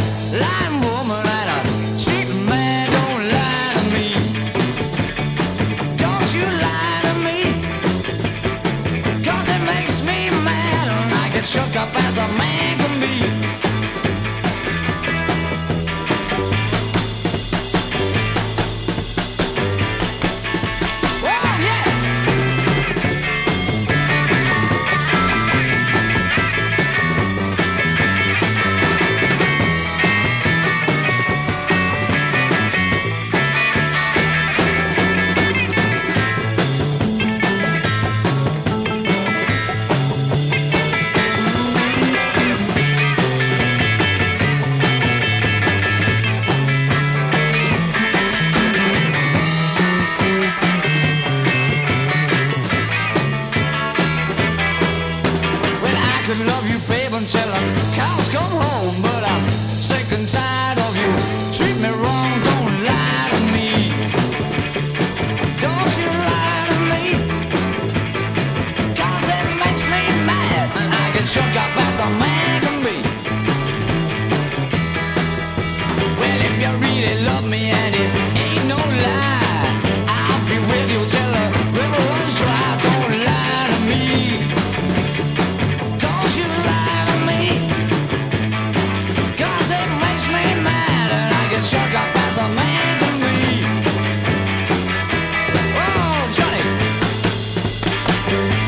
lying woman and a cheating man. Don't lie to me. Don't you lie to me. 'Cause it makes me mad and I get shook up as a man can be. Love you, babe, until the cows come home. But I'm sick and tired of you. Treat me wrong, don't lie to me. Don't you lie to me. 'Cause it makes me mad and I get shook up as a man can be. Well, if you really love me and it ain't no lie, I'll be with you till the river runs dry. Don't lie to me. Don't you lie to me. 'Cause it makes me mad and I get shook up as a man can be. Oh, Johnny.